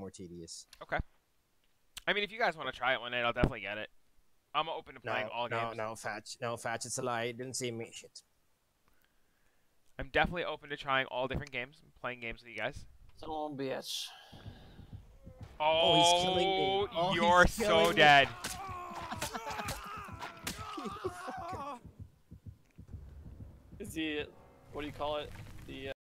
more tedious. Okay. I mean, if you guys want to try it one night, I'll definitely get it. I'm open to playing all games. No, Fatch, it's a lie. You didn't see me. Shit. I'm definitely open to trying all different games and playing games with you guys. Don't bitch. Oh, he's killing me. Oh, You're he's killing so me. dead. Is he, what do you call it? The